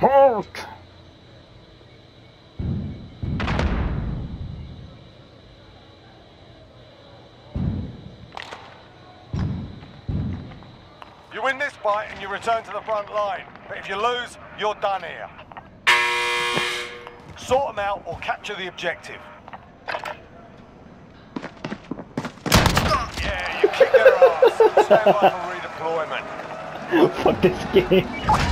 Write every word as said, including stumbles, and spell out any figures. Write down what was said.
Halt! You win this fight and you return to the front line. But if you lose, you're done here. Sort them out or capture the objective. Yeah, you kick their ass. Stand by for redeployment. Fuck this game.